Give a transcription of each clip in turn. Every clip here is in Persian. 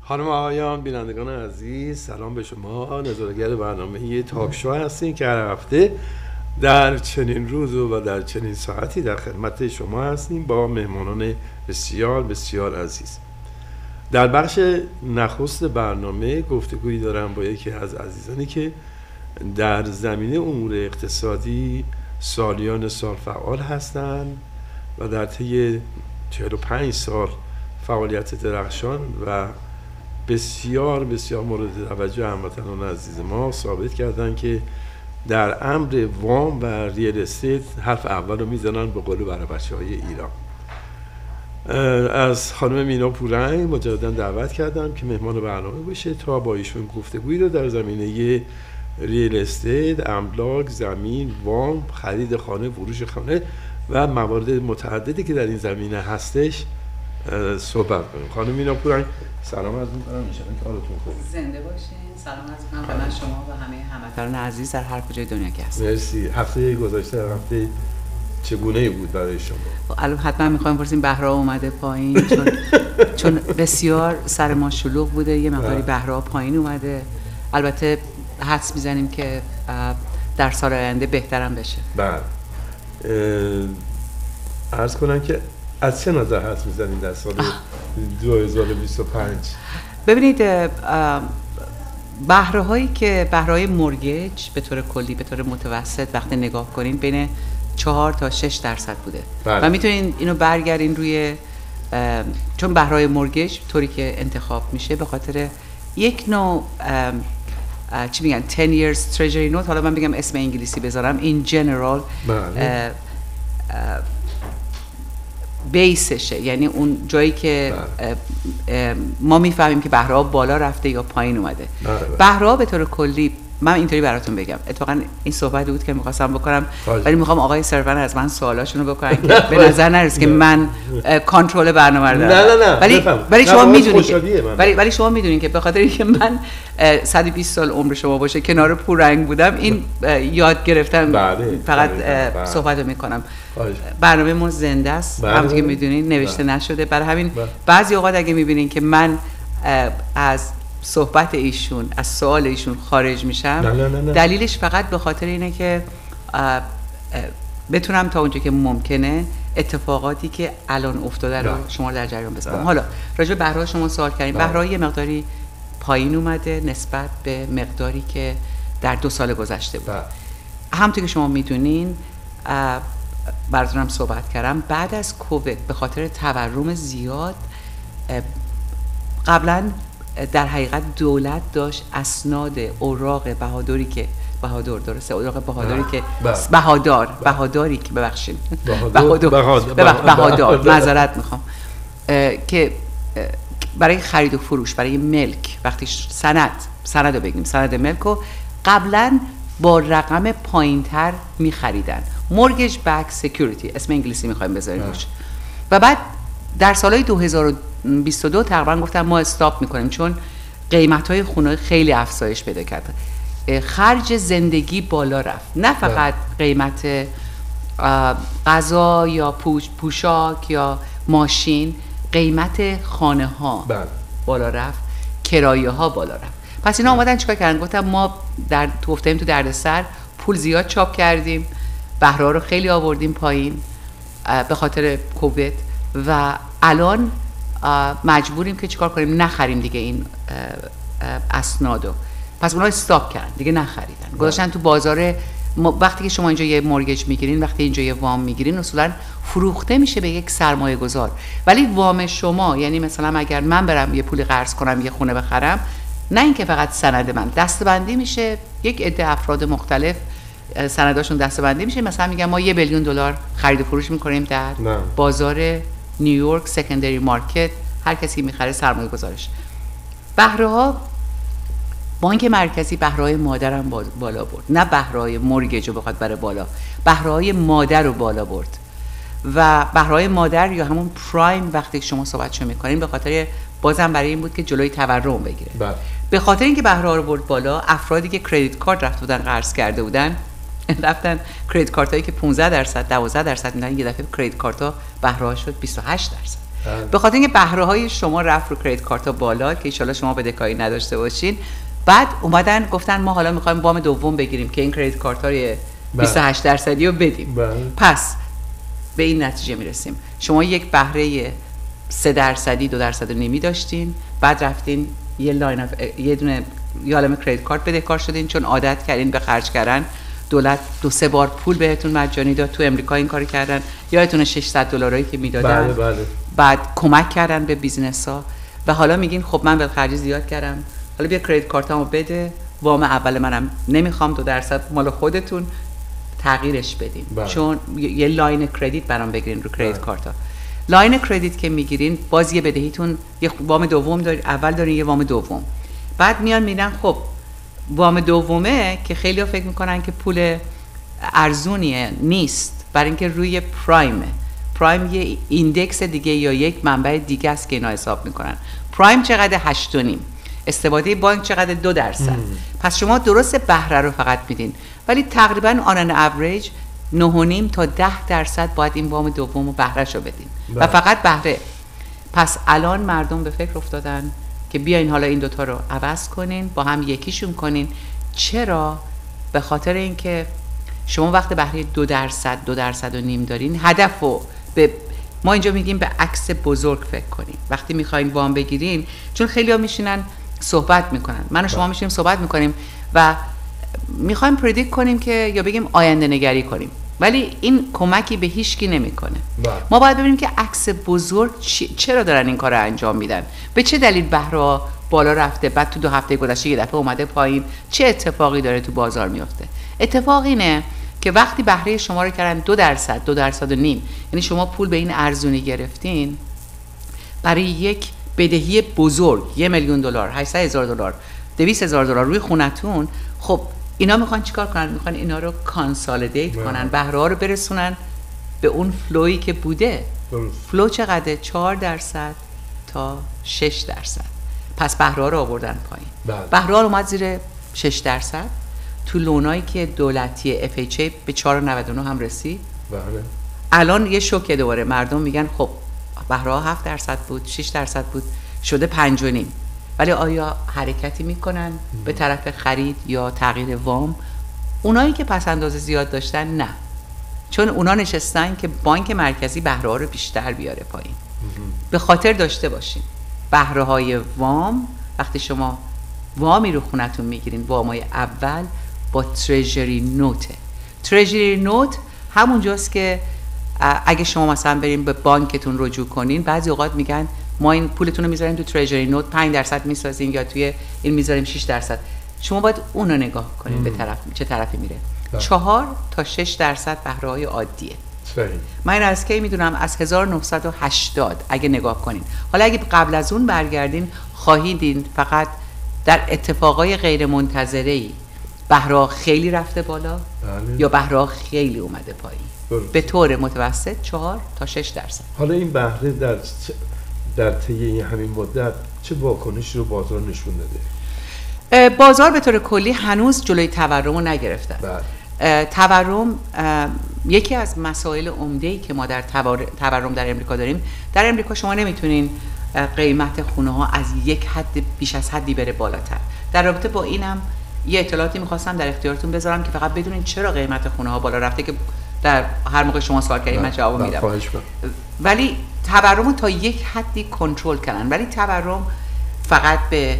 خانم و آقایان بینندگان عزیز، سلام به شما. نظاره‌گر برنامه تاک شو هستیم که هر هفته در چنین روز و در چنین ساعتی در خدمت شما هستیم با مهمانان بسیار بسیار عزیز. در بخش نخست برنامه گفتگویی دارم با یکی از عزیزانی که در زمینه امور اقتصادی سالیان سال فعال هستند و در طی 45 سال فعالیت درخشان و بسیار بسیار مورد توجه هموطنان عزیز ما ثابت کردن که در امر وام و ریل استیت حرف اول رو میزنن به قول برای بچه‌های ایران. از خانم مینا پورنگ مجددا دعوت کردم که مهمان برنامه باشه تا با ایشون گفتگویی رو در زمینه ریل استیت، املاک، زمین، وام، خرید خانه، فروش خانه و موارد متعددی که در این زمینه هستش صحبت کنیم. خانم مینا پورنگ سلام عرض می‌کنم، ان شاءالله که حالتون خوبه. زنده باشین. سلام عرض می‌کنم به شما و همه هموطنان عزیز در هر کجای دنیا که هستید. مرسی. هفته گذشته هفته چگونه بود برای شما؟ الان حتما می‌خوایم بپرسیم بهرا اومده پایین چون بسیار سر ما شلوغ بوده، یه مقداری بهرا پایین اومده. البته حدس می‌زنیم که در سال آینده بهترم بشه. بله. عرض کنم که از چه نظر حدس می‌زنید در سال 2025؟ ببینید بهره‌هایی که بهره‌های مورگیج به طور کلی به طور متوسط وقتی نگاه کنین بین 4 تا 6% بوده. بله. و میتونین اینو برگردین روی چون بهره‌های مورگیج طوری که انتخاب میشه به خاطر یک نوع چی میگن 10 years treasury note، حالا من بگم اسم انگلیسی بذارم in general، بله. بیسشه، یعنی اون جایی که ما میفهمیم که بهره‌ها بالا رفته یا پایین اومده. بهره‌ها به طور کلی من اینطوری براتون بگم، اتفاقا این صحبت بود که می‌خواستم بکنم ولی می‌خوام آقای سرون از من سوالاشونو بکنن که به نظر نرسه که من کنترل برنامه رو دارم. ولی شما میدونین که به خاطر اینکه من 120 سال عمر شما باشه کنار پورنگ بودم، این یاد گرفتم فقط صحبت رو میکنم. برنامه ما زنده است، همونطور که میدونین نوشته نشده، برای همین بعضی اوقات اگه میبینین که من از صحبت ایشون از سوال ایشون خارج میشم، نه. دلیلش فقط به خاطر اینه که بتونم تا اونجا که ممکنه اتفاقاتی که الان افتاده رو شما در جریان بذارم. حالا راجع به بهره‌ها شما سوال کردین. بهره‌ها یه مقداری پایین اومده نسبت به مقداری که در 2 سال گذشته بود. همونطور که شما میدونین براتونم صحبت کردم، بعد از کووید به خاطر تورم زیاد قبلا در حقیقت دولت داشت اسناد اوراق بهاداری که معذرت میخوام که برای خرید و فروش، برای ملک، وقتی سند رو بگیم، سند ملک رو قبلا با رقم پایینتر میخریدن، مورگیج بک سکیوریتی اسم انگلیسی میخوایم بذاریم روش. و بعد در سالهای 2022 تقریبا گفتن ما استاپ میکنیم چون قیمت‌های خونه خیلی افزایش پیدا کرد، خرج زندگی بالا رفت، نه فقط قیمت غذا یا پوشاک یا ماشین، قیمت خانه ها بالا رفت، کرایه ها بالا رفت. پس اینا اومدن چیکار کردن؟ گفتن ما افتادیم تو دردسر، پول زیاد چاپ کردیم، بهره‌ها رو خیلی آوردیم پایین به خاطر کووید و الان مجبوریم که چیکار کنیم؟ نخریم دیگه این اسنادو. پس اونها استاپ کردن دیگه، نخریدن، گذاشتن تو بازار. وقتی که شما اینجا یه مورگیج میگیرین، وقتی اینجا یه وام میگیرین، اصولا فروخته میشه به یک سرمایه گذار. ولی وام شما، یعنی مثلا اگر من برم یه پول قرض کنم یه خونه بخرم، نه اینکه فقط سند من دسته‌بندی میشه، یک عده افراد مختلف سنداشون دسته‌بندی میشه. مثلا میگم ما $1 بیلیون خرید و فروش میکنیم در بازار نیویورک سکندری مارکت، هر کسی میخره سرمایه گذارش. بهره‌ها، بانک مرکزی بهره‌های مادر هم بالا برد، نه بهره‌های مورگیج رو بخواد بره بالا، بهره‌های مادر رو بالا برد. و بهره‌های مادر یا همون پرایم وقتی شما صحبتشو میکنین، به خاطر بازم برای این بود که جلوی تورم بگیره. به خاطر اینکه بهره‌ها رو برد بالا، افرادی که کریدیت کارت رفته بودن قرض کرده بودن، رفتن کریدیت کارت هایی که 15% 12% میدن، یه دفعه کریدیت کارت ها بهره شد 28%. به خاطر اینکه بهره های شما رفت رو کریدیت کارت ها بالا که ان شاءالله شما بدهکاری نداشته باشین، بعد اومدن گفتن ما حالا میخوایم وام دوم بگیریم که این کریدیت کارت ها 28% رو بدیم. پس به این نتیجه میرسیم شما یک بهره 3% 2.5% داشتین، بعد رفتین یه دونه یه عالمه کریدیت کارت بدهکار شدین چون عادت کردین به خرج کردن. دولت 2-3 بار پول بهتون مجانی داد. تو امریکا این کارو کردن، یادتونه $600 که میدادن. بله. بعد کمک کردن به بیزنس ها و حالا میگین خب من خرجی زیاد کردم، حالا بیا کریدیت کارتامو بده، وام اول منم نمیخوام، 2% مال خودتون تغییرش بدین. چون یه لاین کردیت برام بگیرین رو کریدیت کارتا. لاین کردیت که میگیرین باز یه بدهیتون یه وام دوم دارین، اول دارین یه وام دوم، بعد میان میرن خب وام دومه که خیلی‌ها فکر میکنن که پول ارزونیه، نیست، برای اینکه روی پرایم یه ایندکس دیگه یا یک منبع دیگه است که اینا حساب میکنن. پرایم چقدر؟ 8.5. استفاده بانک چقدر؟ 2%. پس شما درست بهره رو فقط میدین، ولی تقریبا آن ان اوریج 9.5 تا 10% باید این وام دوم و بهره‌شو بدین و فقط بهره. پس الان مردم به فکر افتادن که بیاین حالا این دوتا رو عوض کنین، با هم یکیشون کنین. چرا؟ به خاطر اینکه شما وقت بهره 2.5% دارین، هدفو به ما اینجا میگیم به عکس بزرگ فکر کنین. وقتی میخواین وام بگیرین، چون خیلی‌ها میشینن صحبت میکنن، من و شما میشینیم صحبت میکنیم و میخوایم پردیکت کنیم که یا بگیم آینده نگری کنیم، ولی این کمکی به هیچ کی نمیکنه. ما باید ببینیم که عکس بزرگ چرا دارن این کار رو انجام میدن، به چه دلیل بهره بالا رفته، بعد تو 2 هفته گذشته یه دفعه اومده پایین، چه اتفاقی داره تو بازار میفته. اتفاق اینه که وقتی بهره شما رو کردن 2.5%، یعنی شما پول به این ارزونی گرفتین برای یک بدهی بزرگ، $1,000,000، $800,000، $200,000 روی خونتون. خب اینا میخوان چیکار کنن؟ میخوان اینا رو کانسالیدیت کنن، بهره ها رو برسونن به اون فلویی که بوده. فلو چقدره؟ 4% تا 6%. پس بهره ها رو آوردن پایین. بهره ها اومد زیر 6%. تو لونایی که دولتی FHA به 4.99 هم رسید. الان یه شوکه دوباره، مردم میگن خب بهره ها 7% بود، 6% بود، شده 5.5. ولی آیا حرکتی میکنن به طرف خرید یا تغییر وام؟ اونایی که پس انداز زیاد داشتن نه، چون اونا نشستن که بانک مرکزی بهره ها رو بیشتر بیاره پایین. به خاطر داشته باشین بهره های وام، وقتی شما وامی رو خونتون میگیرین، وامای اول با تریجری نوته. تریجری نوت همونجاست که اگه شما مثلا بریم به بانکتون رجوع کنین، بعضی اوقات میگن ما این پولتون رو میذاریم تو تریجری نوت 5% میسازیم یا توی این میذاریم 6%. شما باید اون رو نگاه کنین به طرف چه طرفی میره. 4 تا 6% بهره های عادیه. من این از کی میدونم؟ از 1980 اگه نگاه کنین. حالا اگه قبل از اون برگردین خواهیدین فقط در اتفاقای غیر منتظره‌ای بهره خیلی رفته بالا یا بهره خیلی اومده پایین. به طور متوسط 4 تا 6%. حالا این بهره در طی همین مدت چه واکنشی رو بازار نشون داده؟ بازار به طور کلی هنوز جلوی تورم رو نگرفته. تورم یکی از مسائل عمده‌ای که ما در تورم در امریکا داریم. در امریکا شما نمیتونین قیمت خونه ها از یک حد بیش از حدی بره بالاتر. در رابطه با اینم یه اطلاعاتی میخواستم در اختیارتون بذارم که فقط بدونین چرا قیمت خونه ها بالا رفته، که در هر موقع شما سوال کردین من جواب میدم. ولی تورم رو تا یک حدی کنترل کردن، ولی تورم فقط به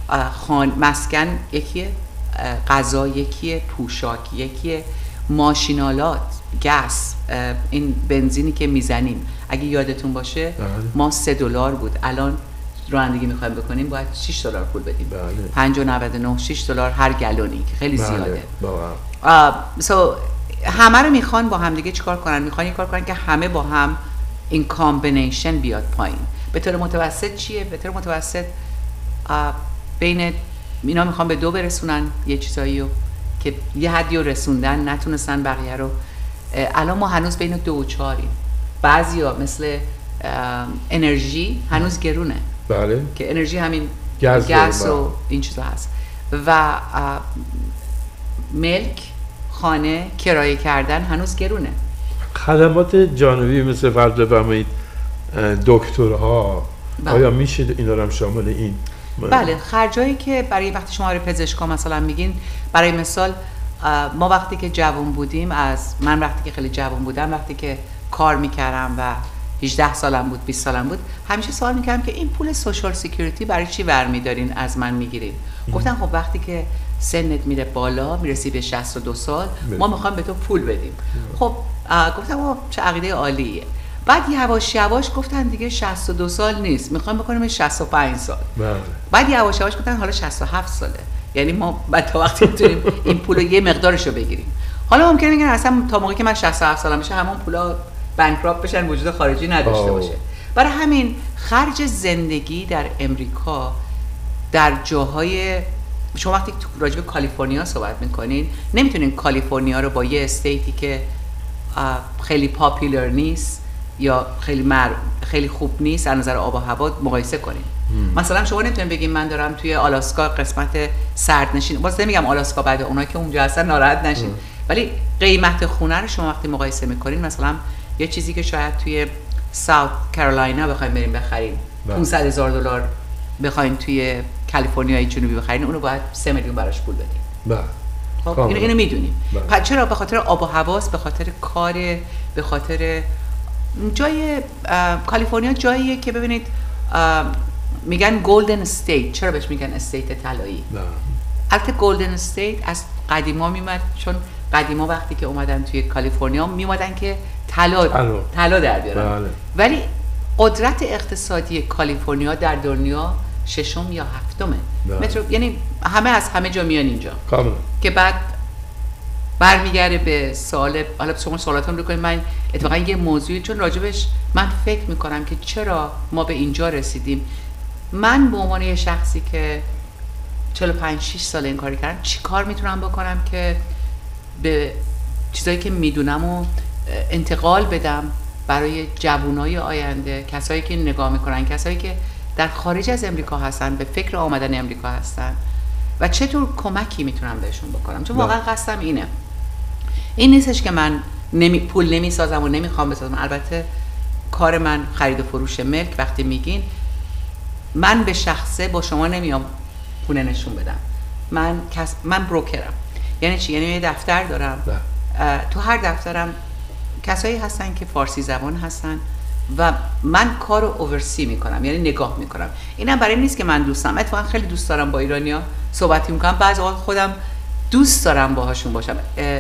مسکن یکیه، غذا یکیه، پوشاک یکیه، ماشینالات، گس، این بنزینی که میزنیم اگه یادتون باشه ما $3 بود، الان رانندگی میخوایم بکنیم باید $6 پول بدیم. 5.99 $6 هر گلونی که خیلی زیاده. همه رو میخوان با هم دیگه چیکار کنن؟ میخوان یه کار کنن که همه با هم این کامبینیشن بیاد پایین. به طور متوسط چیه؟ به طور متوسط بین اینا میخوان به 2 برسونن یه چیزایی رو که یه حدی رو رسوندن نتونستن بقیه رو. الان ما هنوز بین 2 و 4یم. بعضیا مثل انرژی هنوز گرونه. بله. که انرژی همین گاز و این چیزا هست و ملک، خانه، کرایه کردن هنوز گرونه. خدمات جانبی مثل فرض بفرمایید دکترها، آیا میشه اینا رو هم شامل این؟ بله، خرجایی که برای وقتی شما برای پزشکا مثلا میگین، برای مثال ما وقتی که جوان بودیم، من وقتی که خیلی جوان بودم، وقتی که کار میکردم و 18 سالم بود 20 سالم بود، همیشه سوال میکردم که این پول سوشال سکیوریتی برای چی برمیدارین از من میگیرین؟ گفتن خب وقتی که سنت میره بالا، میرسی به 62 سال، ما میخوایم به تو پول بدیم. خب گفتم چه عقیده عالیه. بعد یواش یواش گفتن دیگه 62 سال نیست، میخوایم بکنیم 65 سال. بعد یواش یواش گفتن حالا 67 ساله، یعنی ما بعد تا وقتی میتونیم این پولو یه مقدارشو بگیریم. حالا ممکنه میگن اصلا تا موقعی که من 67 سالم بشه همون پولا بانکراپت بشن، وجود خارجی نداشته باشه. برای همین خرج زندگی در امریکا در جاهای، شما وقتی راجع به کالیفرنیا صحبت میکنین، نمیتونین کالیفرنیا رو با یه استیتی که خیلی پاپولار نیست یا خیلی خوب نیست از نظر آب و هوا مقایسه کنین. مثلا شما نمیتونین بگین من دارم توی آلاسکا قسمت سردنشین، باز نمیگم آلاسکا بعد اونایی که اونجا هستن ناراحت نشین، ولی قیمت خونه رو شما وقتی مقایسه میکنین، مثلا یه چیزی که شاید توی ساوت کارولاینا بخواید بریم بخرین $500,000 بخواین توی کالیفرنیای جنوبی بخرین، اونو باید 3 میلیون براش پول بدین. خب اینو میدونیم. پس چرا؟ به خاطر آب و هواست، به خاطر کار، به خاطر جای کالیفرنیا جاییه که ببینید میگن گلدن استیت. چرا بهش میگن استیت طلایی؟ البته گلدن استیت از قدیما میومد، چون قدیما وقتی که اومدن توی کالیفرنیا میومدن که طلا در بیارن. ولی قدرت اقتصادی کالیفرنیا در دنیا 6م یا 7مه مترو، یعنی همه از همه جا میان اینجا کاملا. که بعد برمیگرده به سوال، حالا شما سوالاتون رو کنید. من اتفاقا یه موضوعی چون راجبش من فکر میکنم که چرا ما به اینجا رسیدیم. من به عنوان یه شخصی که 45-6 سال این کاری کردم، چی کار میتونم بکنم که به چیزایی که میدونم و انتقال بدم برای جوانای آینده، کسایی که نگاه میکنن، کسایی که در خارج از امریکا هستن، به فکر آمدن امریکا هستن، و چطور کمکی میتونم بهشون بکنم. چون واقعا قصدم اینه، این نیستش که من پول نمیسازم و نمیخوام بسازم. البته کار من خرید و فروش ملک، وقتی میگین من به شخصه با شما نمیام پول نشون بدم. من بروکرم. یعنی چی؟ یعنی یه دفتر دارم. تو هر دفترم کسایی هستن که فارسی زبان هستن و من کارو اوورسی میکنم، یعنی نگاه میکنم. اینم برای نیست که من دوستم، اتفاقا خیلی دوست دارم با ایرانیا صحبت میکنم، بعضی وقت خودم دوست دارم باهاشون باشم.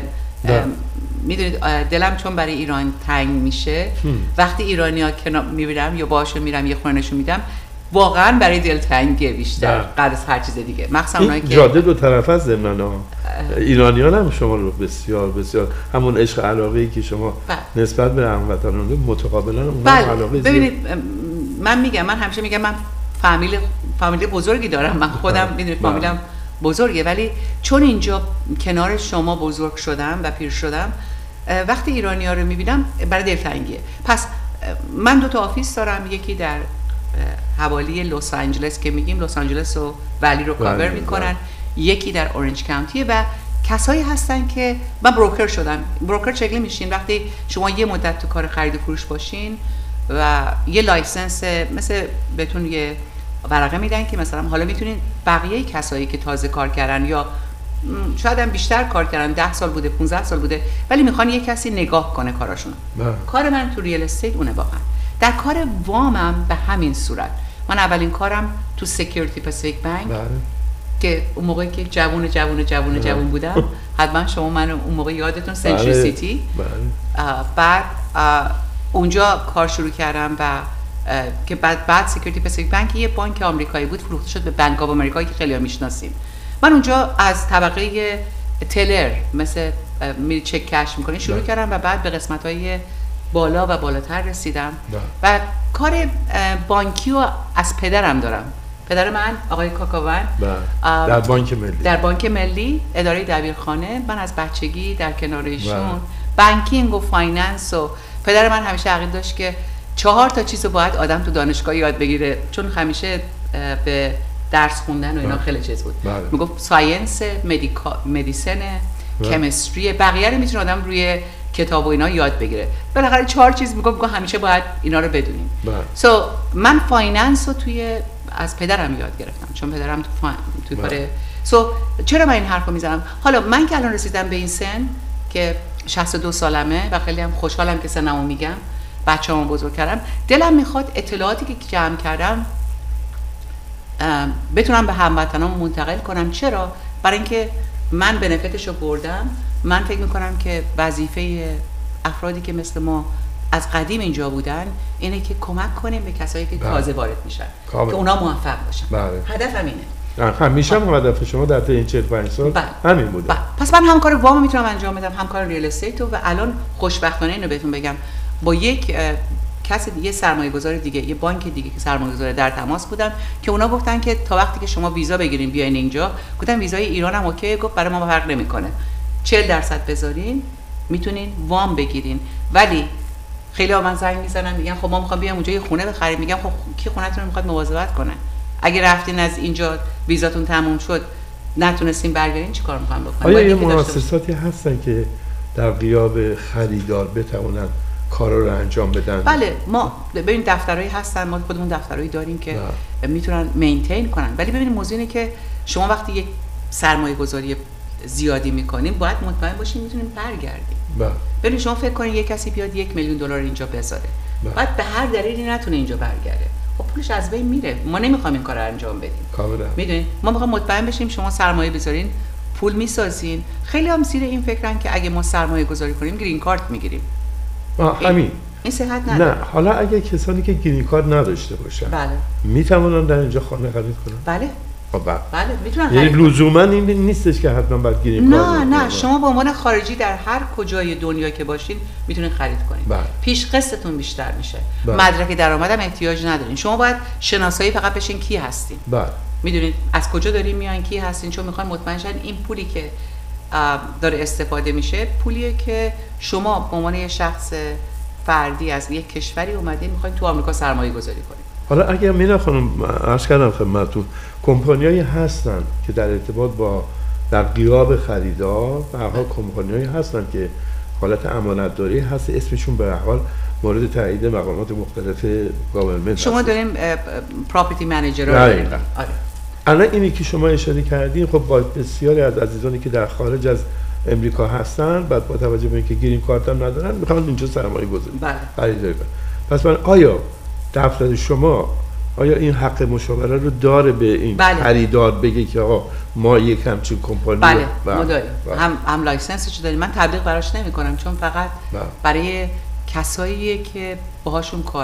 میدونید دلم چون برای ایران تنگ میشه، وقتی ایرانیا کنار میبینم یا باهاشون میرم یه خونه نشون میدم، واقعا برای دلتنگی بیشتر قبل از هر چیز دیگه. مخصوصا اونایی که جاده دو طرف از ضمناً ایرانیان هم شما رو بسیار بسیار همون عشق علاقه‌ای که شما نسبت به هموطنان متقابلا اون علاقه. ببینید من میگم، من همیشه میگم من فامیل بزرگی دارم، من خودم میدونید فامیلم بزرگه، ولی چون اینجا کنار شما بزرگ شدم و پیر شدم، وقتی ایرانی‌ها رو میبینم برای دلتنگیه. پس من 2 تا آفیس دارم، یکی در حوالی لس آنجلس که میگیم لس آنجلس و ولی رو کاور میکنن، یکی در اورنج کانتی، و کسایی هستن که من بروکر شدم. بروکر چگونه میشین؟ وقتی شما یه مدت تو کار خرید و فروش باشین و یه لایسنس، مثل بهتون یه ورقه میدن که مثلا حالا میتونین بقیه کسایی که تازه کار کردن یا شاید هم بیشتر کار کردن، 10 سال بوده 15 سال بوده، ولی میخوان یه کسی نگاه کنه کاراشون. کار من تو ریل استیت اونه. واقعا در کار وامم به همین صورت. من اولین کارم تو سکیوریتی پاسیفیک بانک که اون موقعی که جوون بودم، حتما شما من اون موقع یادتون سنچری سیتی، بعد اونجا کار شروع کردم و که بعد سکیوریتی پاسیفیک بانک یه بانک آمریکایی بود، فروخته شد به بانک آف امریکا که خیلی‌ها میشناسیم. من اونجا از طبقه تلر مثل میری چک کش میکنی شروع کردم و بعد به قسمت‌های بالا و بالاتر رسیدم و کار بانکی رو از پدرم دارم. پدر من آقای کاکاون در بانک ملی اداره دبیرخانه، من از بچگی در کنار ایشون بانکینگ و فایننس، و پدر من همیشه عقیده داشت که 4 تا چیزو باید آدم تو دانشگاه یاد بگیره، چون همیشه به درس خوندن و اینا خیلی چیز بود. میگفت ساینس، مدیسن، کمیستری، بقیه رو میتونه آدم روی کتاب و اینا یاد بگیره. بالاخره 4 چیز میگم همیشه باید اینا رو بدونیم. سو من فایننس رو از پدرم یاد گرفتم، چون پدرم تو کار. سو چرا من این حرفو میزنم؟ حالا من که الان رسیدم به این سن که 62 سالمه و خیلی هم خوشحالم که سنمو میگم، بچه‌مو بزرگ کردم، دلم میخواد اطلاعاتی که جمع کردم بتونم به هموطنام منتقل کنم. چرا؟ برای اینکه من بنفیتشو بردم. من فکر میکنم که وظیفه افرادی که مثل ما از قدیم اینجا بودن اینه که کمک کنیم به کسایی که تازه وارد میشن که اونا موفق باشن. هدفم اینه. همیشه هم هدف شما در طی این 45 سال همین بوده. پس من هم کار وام میتونم انجام بدم، هم کار ریل استیت و الان خوشبختانه اینو بهتون بگم با یک کسی دیگه، سرمایه‌گذار دیگه، یه بانک دیگه که سرمایه‌گذار در تماس بودم که اونا گفتن که تا وقتی که شما ویزا بگیرین بیاین اینجا. گفتم ویزای ایران هم اوکی. گفت برای ما فرق نمیکنه، 40% بذارین میتونین وام بگیرین. ولی خیلی ها من زنگ میزنن میگن خب ما میخوام بیام اونجا یه خونه بخریم. میگم خب کی خونه‌تون رو میخواد مواظبت کنه؟ اگه رفتین از اینجا ویزاتون تموم شد نتونستین برگردین چیکار میخوام بکنین؟ آیا یه مؤسساتی هستن که در غیاب خریدار بتونن کارا رو انجام بدن؟ بله، ما ببین دفترایی هستن، ما خودمون دفترایی داریم که میتونن مینتین کنن. ولی ببینید موضوع اینه که شما وقتی یک سرمایه گذاری زیادی میکنین باید مطمئن باشین میتونین برگردین. ببین شما فکر کنین یک کسی بیاد $1 میلیون اینجا بذاره، بعد به هر دلیلی نتونه اینجا برگرده، خب پولش از بین میره. ما نمیخوایم این کار رو انجام بدیم. میدونین ما میخوایم مطمئن بشیم شما سرمایه بذارین، پول میسازین. خیلی هم زیر این فکرن که اگه ما سرمایه گذاری کنیم گرین کارت میگیریم. همین این صحت نداره. نه، حالا اگه کسانی که گرین کارت نداشته باشن میتونن در اینجا خانه خرید کنن؟ بله میتونن. یعنی لزوما این نیستش که حتما باید گرین کارت نه شما به عنوان خارجی در هر کجای دنیا که باشین میتونین خرید کنین. پیش قسطتون بیشتر میشه. مدرک درآمد هم احتیاج ندارین. شما باید شناسایی فقط بشین کی هستین. میدونید از کجا دارین میایین، کی هستین، چون میخواین مطمئن شین این پولی که داره استفاده میشه پولیه که شما به عنوان یه شخص فردی از یک کشوری اومدین میخواین تو آمریکا سرمایه گذاری کنین. حالا اگر مینا خانم عرض کردم خدمتتون کمپانیایی هستن که در ارتباط با در غیاب خریدار به هر حال کمپانیایی هستن که حالت امانتداری هست، اسمشون به هر حال مورد تایید مقامات مختلف گاورمنت شما داریم پراپرتی منیجر رو داریم. الان اینی که شما اشاره کردین خب با بسیاری از عزیزانی که در خارج از امریکا هستن بعد با توجه به اینکه گرین کارت هم ندارن میخوان اینجا سرمایه گذاری خریداری کنن. پس من آیا دفتر شما این حق مشاوره رو داره به این خریدار بگه که آقا ما یک همچین کمپانی ما داریم هم لایسنسش داریم. من تبلیغ براش نمی کنم چون فقط برای کساییه که باهاشون کار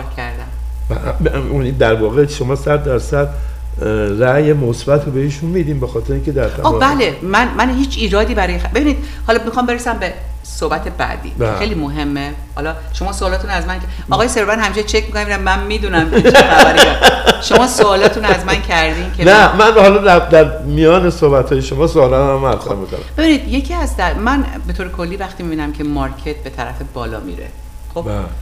کردم. اون در واقع شما 100% رأی مثبت رو بهشون میدیم به خاطر اینکه در بله من هیچ ایرادی برای ببینید حالا میخوام برسم به صحبت بعدی. خیلی مهمه. حالا شما سوالاتون از من آقای سروان همیشه چک می‌کنم من میدونم چه خبریه. شما سوالاتون از من کردین که نه من حالا در میان صحبت‌های شما سوالام هم مطرح می‌کنم. ببینید یکی از من به طور کلی وقتی می‌بینم که مارکت به طرف بالا میره خب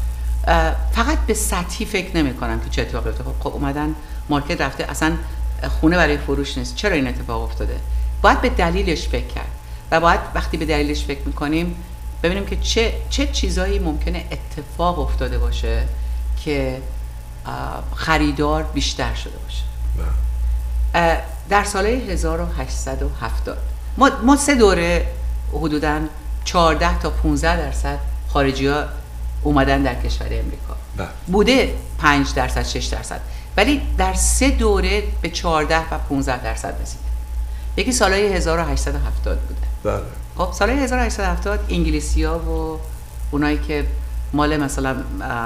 فقط به سطحی فکر نمی‌کنم که چه اتفاقی افتاده. خب اومدن مارکت رفته اصلا خونه برای فروش نیست، چرا این اتفاق افتاده؟ باید به دلیلش فکر کرد و باید وقتی به دلیلش فکر می‌کنیم ببینیم که چه چیزایی ممکنه اتفاق افتاده باشه که خریدار بیشتر شده باشه. در سالهای 1870 ما 3 دوره حدوداً 14 تا 15% خارجی‌ها اومدن در کشور امریکا. بوده 5% 6%، ولی در 3 دوره به 14 و 15% رسیده. یکی سالهای 1870 بوده. خب سالهای 1870 انگلیسی‌ها و اونایی که مال مثلا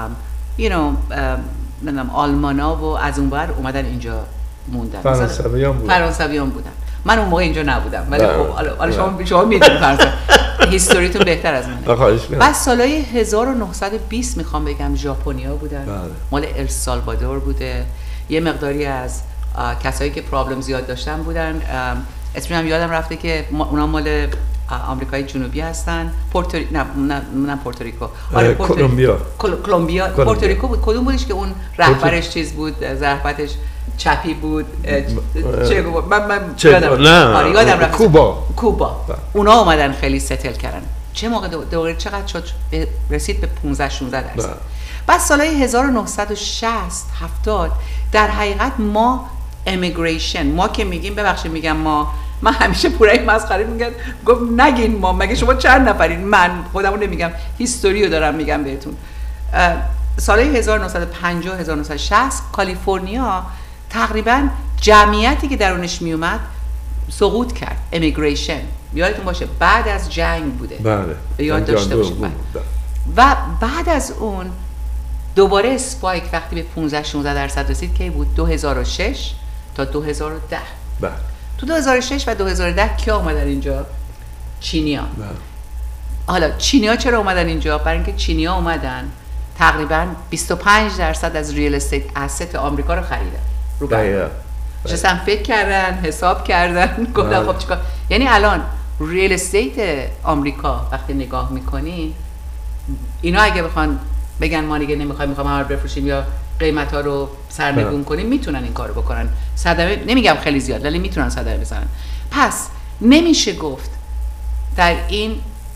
نمیدونم آلمانا و از اون ور اومدن اینجا موندن. فرانسویان بودن. من اون موقع اینجا نبودم ولی خب حالا شما میدونید فرانسه هیستوریتون بهتر از منه. بعد سالهای 1920 میخوام بگم ژاپنیا بودن. مال السالوادور بوده. یه مقداری از کسایی که پرابلم زیاد داشتن بودن. اسمش هم یادم رفته که اونا مال آمریکای جنوبی هستن. نه پورتوریکو. آره کلمبیا. پورتوریکو بود. کدوم بودش که اون رهبرش چیز بود، ظرفتش چپی بود من یادم رفت کوبا اونا اومدن خیلی ستل کردن. چه موقع دوباره چقدر شد؟ رسید به 15-16%. بعد سالهای 1960 70 در حقیقت ما امیگریشن، ما که میگیم ببخشید میگم ما، من همیشه پورای مسخره میگم گفت نگین ما، مگه شما چند نفرین؟ من خودمو نمیگم، هیستوریو دارم میگم بهتون. سالهای 1950 1960 کالیفرنیا تقریبا جمعیتی که درونش میومد سقوط کرد. امیگریشن یادتون باشه بعد از جنگ بوده. بله. یاد داشته باشید. و بعد از اون دوباره اسپایک وقتی به 15-16% رسید که بود 2006 تا 2010. بله. تو 2006 و 2010 کیا اومدن اینجا؟ چینیا. بله. حالا چینیا چرا اومدن اینجا؟ برای اینکه چینیا اومدن تقریبا 25% از ریل استیت اسست آمریکا رو خریدن. رو برنامه. نشستن فکر کردن، حساب کردن، گفتن خب چیکار؟ یعنی الان ریل استیت آمریکا وقتی نگاه میکنین اینا اگه بخوان بگن ما دیگه نمیخوایم همه رو بفروشیم یا قیمت ها رو سرنگون کنیم، میتونن این کارو بکنن. صدمه نمیگم خیلی زیاد ولی میتونن صدمه بزنن. پس نمیشه گفت در این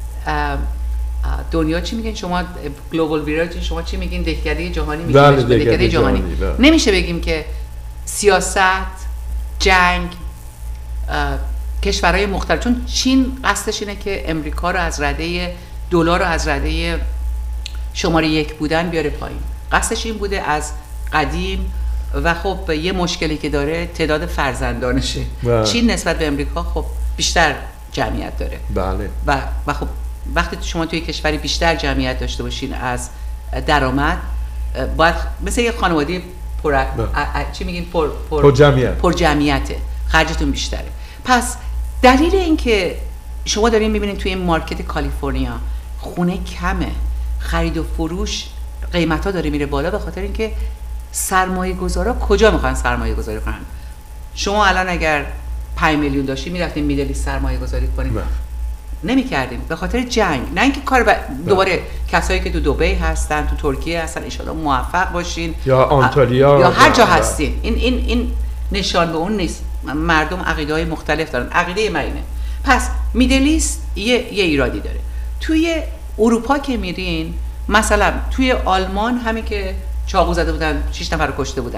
دنیا چی میگین شما؟ گلوبال ویلیج شما چی میگین؟ دهکده جهانی میگین؟ دهکده جهانی. نمیشه بگیم که سیاست، جنگ، کشورهای مختلف، چون چین قصدش اینه که امریکا رو از رده دلار رو از رده شماره 1 بودن بیاره پایین. قصدش این بوده از قدیم و خب یه مشکلی که داره تعداد فرزندانشه. چین نسبت به امریکا خب بیشتر جمعیت داره. بله. و خب وقتی شما توی کشوری بیشتر جمعیت داشته باشین از درآمد، باید مثل یه خانواده چی میگین؟ پر جمعیته، خرجتون بیشتره. پس دلیل این که شما دارین میبینین توی این مارکت کالیفرنیا خونه کمه، خرید و فروش قیمت ها داره میره بالا، به خاطر اینکه سرمایه گذارا کجا میخوان سرمایه گذاری کنن؟ شما الان اگر 5 میلیون داشتی میرفتین میدلی سرمایه گذاری کنین؟ نمیکردیم به خاطر جنگ. نه اینکه کار دوباره کسایی که تو دبی هستن، تو ترکیه هستن، ان شاءالله موفق باشین، یا آنتالیا یا هر جا هستین. این نشان به اون نیست. مردم عقیده‌های مختلف دارن، عقیده من اینه. پس میدل ایست یه ایرادی داره. توی اروپا که میرین، مثلا توی آلمان همین که چاقو زده بودن 6 نفر رو کشته بودن،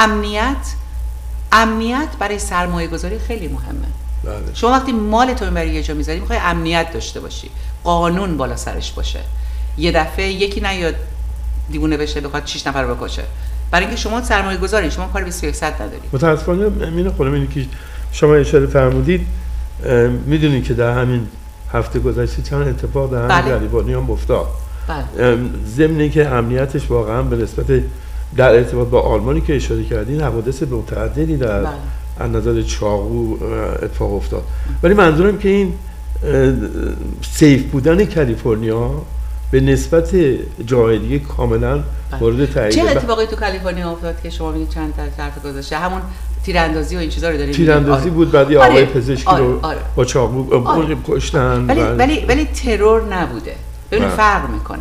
امنیت برای سرمایه گذاری خیلی مهمه. شما وقتی مالتو برای یه جا میذاری میخوای امنیت داشته باشی، قانون بالا سرش باشه، یه دفعه یکی نیاد دیوونه بشه بخواد 6 نفر رو بکشه. برای اینکه شما سرمایه گذارین، شما کاری به سیاست ندارید. متاسفانه امین خودم اینه که شما اشاره فرمودید، میدونید که در همین هفته گذشته چند اتفاق در همین گریبانی هم افتاد. ضمن که امنیتش واقعا به نسبت در ارتباط با آلمانی که اشاره کردین حوادث متعددی در از نظر چاقو اتفاق افتاد. ولی منظورم که این سیف بودن کالیفرنیا به نسبت جای دیگه کاملا مورد تایید. چه اتفاقی تو کالیفرنیا افتاد که شما میگید چند تا طرف گذاشته؟ همون تیراندازی و این چیزا رو دارید. تیراندازی بود، بعد یه آقای پزشکی رو با چاقو کشتن. ولی ترور نبوده. ببین فرق میکنه.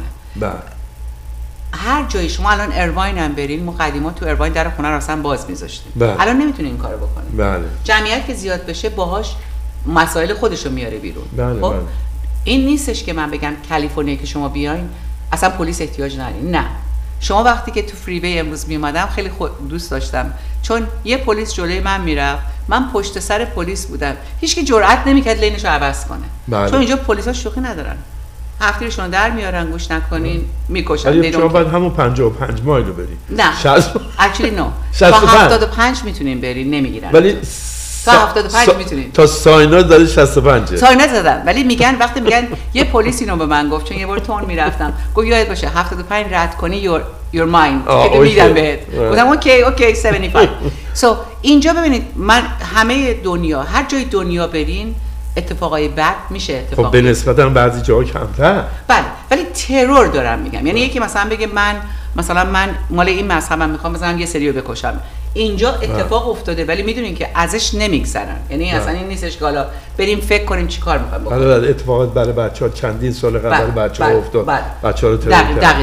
هر جایی شما الان ارواین هم برین، مقدمات تو ارواین در خونه رو اصلا باز میذاشتیم. الان نمیتونین این کارو بکنین. جمعیت که زیاد بشه باهاش مسائل خودشو میاره بیرون. خب این نیستش که من بگم کالیفرنیا که شما بیاین اصلا پلیس احتیاج ندارین. نه، شما وقتی که تو فریوی امروز میومدم خیلی دوست داشتم، چون یه پلیس جلوی من میرفت، من پشت سر پلیس بودم، هیچکی جرئت نمیکرد لینشو عوض کنه. چون اینجا پلیسا شوخی ندارن، هفتیرشون در میارن، گوش نکنین میکشن. شما باید همون 55 مایل رو برید. نه اکچولی نو تا 75 میتونین برین، نمیگیرن. ولی تا 75 میتونین. تا ساینا داره 65. ساینا زدن، ولی میگن وقتی میگن یه پلیس اینو به من گفت، چون یه بار تون میرفتم، گفت یادت باشه 75 رد کنی your mind که میدن بهت. گفتم اوکی 75. سو اینجا ببینید، من همه دنیا، هر جای دنیا برین اتفاقای بد میشه اتفاق. خب به نسبت بعضی جاها کمتر. بله، ولی ترور دارم میگم. یعنی یکی مثلا بگه من مال این مذهبم، میخوام مثلا یه سریو بکشم. اینجا اتفاق افتاده ولی میدونین که ازش نمیگذرن. یعنی اصلا این نیستش که حالا بریم فکر کنیم چیکار میخوایم بکنیم. اتفاقات برای بچه‌ها چندین سال قبل بچه‌ها افتاد. بچه‌ها رو ترور کرد. دقیقاً.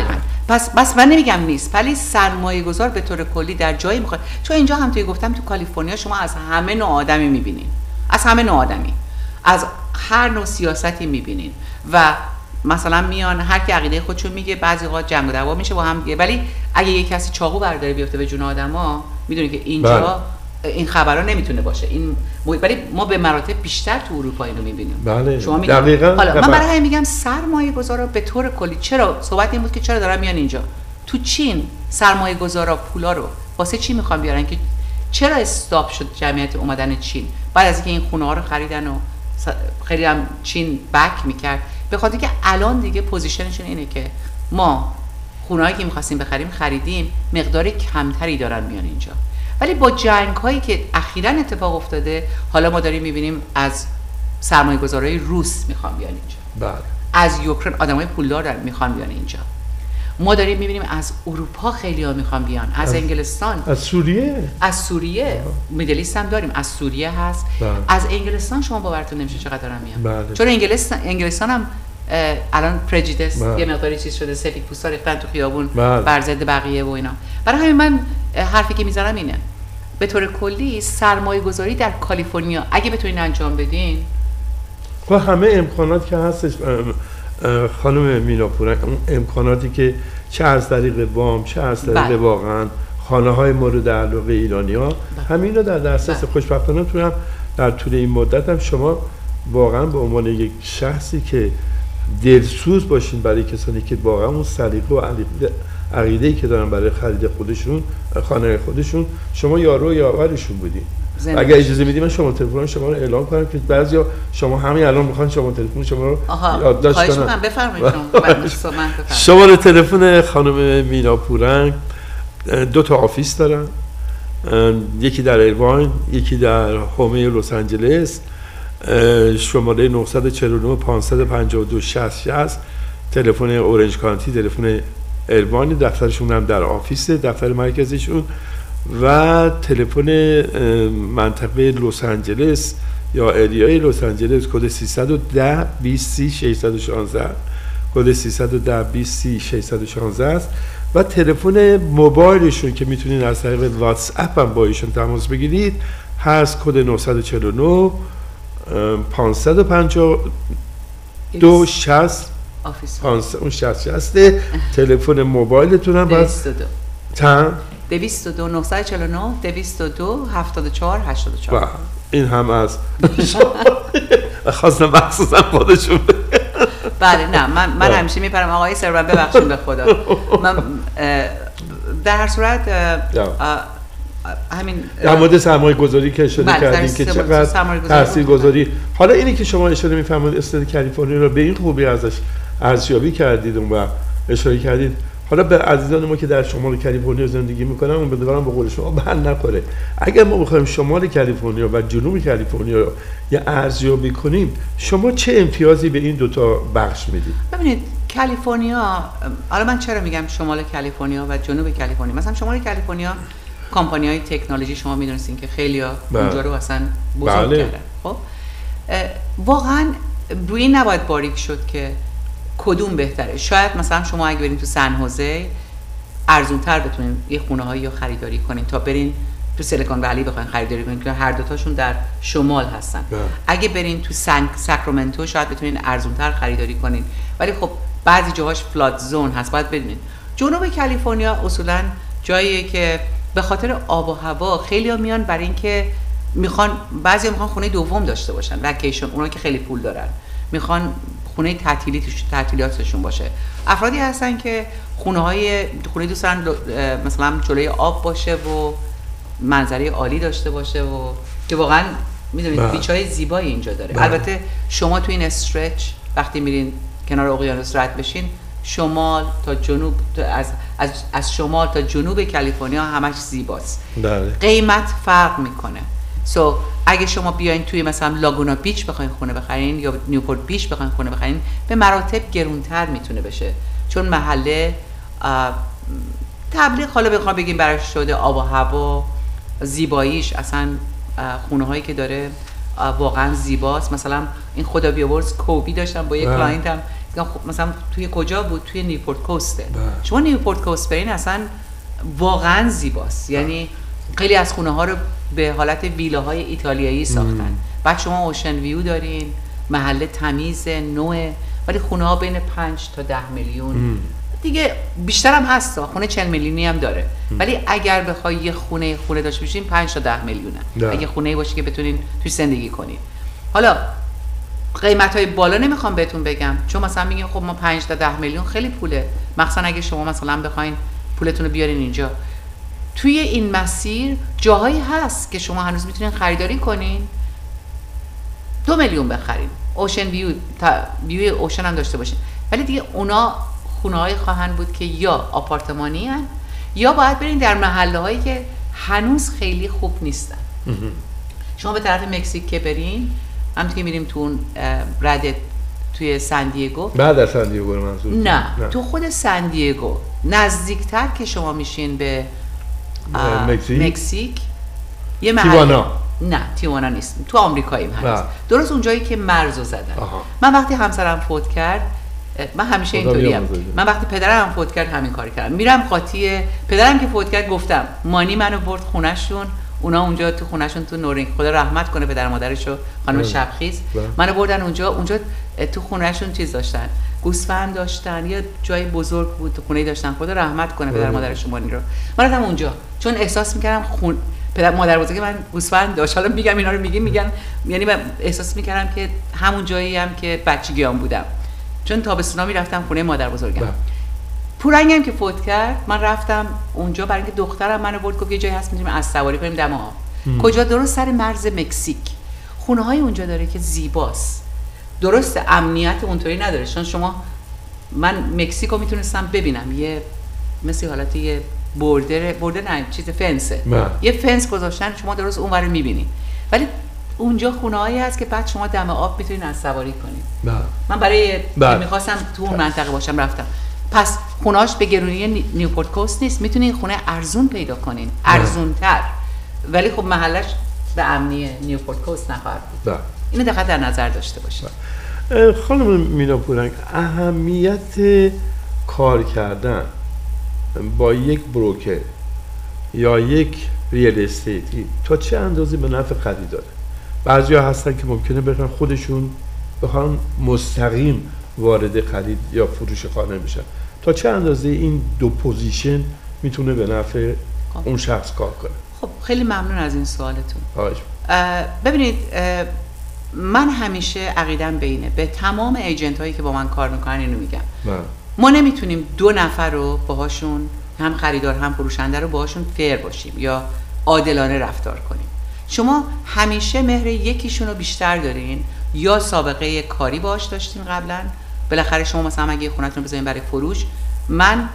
پس من نمیگم نیست، ولی سرمایه گذار به طور کلی در جایی میخواد. چون اینجا هم توی گفتم تو کالیفرنیا شما از همه نوع آدمی میبینین، از همه نوع آدمی، از هر نوع سیاستی میبینین و مثلا میان هر کی عقیده خودشو میگه، بعضی وقت جنگ و دعوا میشه با هم دیگه، ولی اگه یک کسی چاقو برداره بیفته به جون آدما، میدونی که اینجا این خبرها نمیتونه باشه. این ولی ما به مراتب بیشتر تو اروپا اینو میبینیم. بله شما دقیقاً. حالا من برای همین میگم سرمایه گذارا به طور کلی، چرا صحبت این بود که چرا دارن میان اینجا. تو چین سرمایه گذارا پولا رو واسه چی میخوان بیارن؟ که چرا استاپ شد جمعیت اومدن چین بعد از اینکه این خونه ها رو خریدن و خیلی هم چین بک میکرد؟ به خاطر که الان دیگه پوزیشنشون اینه که ما خونه‌ای که می‌خواستیم بخریم خریدیم، مقدار کمتری دارن میان اینجا. ولی با جنگ‌هایی که اخیراً اتفاق افتاده، حالا ما داریم می‌بینیم از سرمایه‌گذارای روس میخوان بیان اینجا. بله. از اوکراین آدمای پولدار دارن میخوان بیان اینجا. ما داریم می‌بینیم از اروپا خیلی‌ها میخوان بیان، از انگلستان، از سوریه، میدل ایست هم داریم، از سوریه هست. از انگلستان شما باورتون نمیشه چقدر دارن میان. چون انگلستان هم الان پرجیدس یه مقداری چیز شده، سفید پوستا ریختن تو خیابون بر ضد بقیه و اینا. برای همین من حرفی که میذارم اینه، به طور کلی سرمایه گذاری در کالیفرنیا اگه بتونین انجام بدین و همه امکانات که هستش خانم مینا پورنگ، اون امکاناتی که چه از طریق وام چه از طریق واقعا خانه های مورد علاقه ایرانی‌ها، همین رو در دسترس. خوشبختانه تو هم در طول این مدت هم شما واقعا به عنوان یک شخصی که دلسوز باشین برای کسانی که واقعا اون سلیقه و عقیده‌ای که دارن برای خرید خودشون خانه خودشون، شما یارو و یاورشون بودین. اگه اجازه بدید من شما تلفن شما رو اعلام کنم که بعضیا شما همین الان میخوان شما تلفن شما رو یادداشت کنن. خواهش بفرمایید. شماره تلفن خانم مینا پورنگ 2 تا آفیس دارن، یکی در ایرواین، یکی در هومه لس آنجلس. شماره 949 552 6060 تلفن اورنج کانتی، تلفن ایرواین، دفترشون هم در آفیس دفتر مرکزشون، و تلفن منطقه لس آنجلس یا اریای لس آنجلس کد 310 20 616 کد 310 20 616 است، و تلفن موبایلشون که میتونین از طریق واتس اپ هم با ایشون تماس بگیرید هست، کد 949 552 60 اون 60 تلفن موبایلتون هم هست. 222 949 222 74 84. این هم از خواستم مخصوصا خودشون. بله نه من همیشه میپرم آقای سرور ببخشید به خدا. من در هر صورت همین در مورد سرمایه گذاری که اشاره کردین که چقدر تاثیر گذاری، حالا اینی که شما اشاره میفرمایید استاد کالیفرنیا رو به این خوبی ازش ارزیابی کردید و اشاره کردید، حالا به عزیزان ما که در شمال کالیفرنیا زندگی میکنن اون بدونم به قول شما بر نخوره. اگر ما بخوایم شمال کالیفرنیا و جنوب کالیفرنیا رو یه ارزیابی کنیم، شما چه امتیازی به این 2 تا بخش میدید؟ ببینید کالیفرنیا، حالا من چرا میگم شمال کالیفرنیا و جنوب کالیفرنیا، مثلا شمال کالیفرنیا کمپانی‌های تکنولوژی شما میدونستین که خیلی‌ها اونجا رو اصلا بزرگ کردن. خب واقعا روی این نباید باریک شد که کدوم بهتره. شاید مثلا شما اگه برین تو سن خوزه ارزونتر بتونین یه خونه‌هایی رو خریداری کنین تا برین تو سیلیکون ولی بخواین خریداری کنین که هر دوتاشون در شمال هستن. اگه برین تو ساکرامنتو شاید بتونین ارزونتر خریداری کنین، ولی خب بعضی جاهاش فلات زون هست، باید ببینید. جنوب کالیفرنیا اصولا جاییه که به خاطر آب و هوا خیلی‌ها میان برای اینکه بعضیا میخوان خونه دوم داشته باشن، وکیشن، اونایی که خیلی پول دارن میخوان خونه تعطیلاتشون باشه. افرادی هستن که خونه دوست دارن مثلا جلوی آب باشه و منظره عالی داشته باشه و که واقعا میدونید بیچای زیبایی اینجا داره. البته شما تو این استرچ وقتی میرین کنار اقیانوس رد بشین، شمال تا جنوب، از شمال تا جنوب کالیفرنیا همش زیباست. قیمت فرق میکنه. اگه شما بیاین توی مثلا لاگونا بیچ بخواین خونه بخرین یا نیوپورت بیچ بخواین خونه بخرین، به مراتب گرونتر میتونه بشه، چون محله تبلیغ حالا بخوام بگیم براش شده، آب و هوا، زیباییش، اصلا خونه هایی که داره واقعا زیباست. مثلا این خدا بیاورز کوبی داشتم با یک کلاینتم مثلا توی کجا بود؟ توی نیوپورت کوسته. شما نیوپورت کوست برین اصلا واقعا زیباست. یعنی خیلی از خونه ها رو به حالت ویلاهای ایتالیایی ساختن. بعد شما اوشن ویو دارین، محله تمیز، نوعه، ولی خونه ها بین 5 تا 10 میلیون دیگه، بیشتر هم هست، خونه 40 میلیونی هم داره. ولی اگر بخوای یه خونه داشته باشین 5 تا 10 میلیونه. اگه خونه باشه که بتونین توی زندگی کنین. حالا قیمت‌های بالا نمیخوام بهتون بگم، چون مثلا میگین خب ما 5 تا 10 میلیون خیلی پوله، مثلا اگه شما مثلا بخواین پولتون رو بیارین اینجا. توی این مسیر جاهایی هست که شما هنوز میتونین خریداری کنین 2 میلیون بخرین، اوشن ویو اوشن هم داشته باشین، ولی دیگه اونا خونه‌های خواهند بود که یا آپارتمانی هن یا باید برین در محله‌هایی که هنوز خیلی خوب نیستن. شما به طرف مکزیک که برین، همونطور که میریم تو اون رده توی سن دیگو، بعد از سن دیگو منظور نه تو خود سن دیگو نزدیکتر که شما میشین به مکزیک یه محل، تیوانا. نه تیوانا نیست، تو آمریکاییم هست، درست اونجایی که مرزو زدن. من وقتی همسرم فوت کرد، من همیشه اینطوریم، من وقتی پدرم فوت کرد همین کار کردم، میرم قاطی پدرم که فوت کرد گفتم مانی منو برد خونه‌شون، اونا اونجا تو خونه‌شون تو نورینگ، خدا رحمت کنه پدر مادرشو، خانم شبخیز، منو بردن اونجا تو خونه‌شون چیز داشتن، گوسفند داشتن، یه جای بزرگ بود، خونه داشتن، خدا رحمت کنه پدر مادرشون مانی رو. من رفتم اونجا چون احساس می‌کردم پدر مادر بزرگ من گوسفند داشت، حالا میگم اینا رو میگم یعنی من احساس می‌کردم که همون جایی هم که بچگیام بودم، چون تابستونا میرفتم خونه مادر بزرگم. پورنگم که فوت کرد، من رفتم اونجا برای اینکه دخترم منو برد گفت یه جایی هست می‌تونیم از سواری کنیم دم آب. کجا؟ درست سر مرز مکزیک. خونه‌های اونجا داره که زیباست. درست امنیت اونطوری نداره، چون من مکزیکو میتونستم ببینم، یه مثل حالت یه بردر نه چیز فنسه، یه فنس گذاشتن، شما درست اونور رو می‌بینی، ولی اونجا خونه‌هایی هست که بعد شما دم آب میتونین از سواری کنید. من برای میخواستم تو اون منطقه باشم رفتم. پس خونه‌اش به گرونی نیوپورت کوست نیست، میتونین خونه ارزون پیدا کنین، ارزونتر، ولی خب محلش به امنی نیوپورت کوست نخواهد بود. اینو دقت در نظر داشته باشید. خانم مینا پورنگ، اهمیت کار کردن با یک بروکر یا یک ریل استیتی تا چه اندازه به نفع خریداره؟ بعضیا هستن که ممکنه بخوان خودشون بخوان مستقیم وارد خرید یا فروش خانه بشن، تا چه اندازه این دو پوزیشن میتونه به نفع اون شخص کار کنه؟ خب خیلی ممنون از این سوالتون. ببینید، من همیشه عقیدم به تمام ایجنت هایی که با من کار میکنن اینو میگم، ما نمیتونیم 2 نفر رو باهاشون، هم خریدار هم فروشنده رو باهاشون فیر باشیم یا عادلانه رفتار کنیم. شما همیشه مهر یکیشون رو بیشتر دارین، یا سابقه کاری باهاش داشتین قبلا، بالاخره شما مثلا اگه خونه‌تون رو بذارین برای فروش، من